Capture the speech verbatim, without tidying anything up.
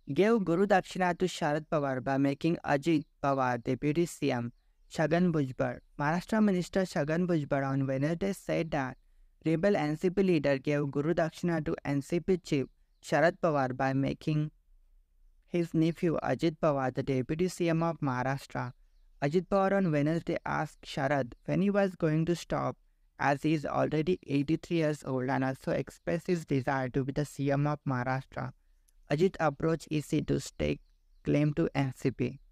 gave Guru Dakshina to Sharad Pawar by making Ajit Pawar Deputy C M. Chhagan Bhujbal. Maharashtra Minister Chhagan Bhujbal on Wednesday said that rebel N C P leader gave Guru Dakshina to N C P chief Sharad Pawar by making his nephew Ajit Pawar the Deputy C M of Maharashtra. Ajit Pawar on Wednesday asked Sharad when he was going to stop, as he is already eighty-three years old, and also expressed his desire to be the C M of Maharashtra. Ajit approached E C to stake claim to N C P.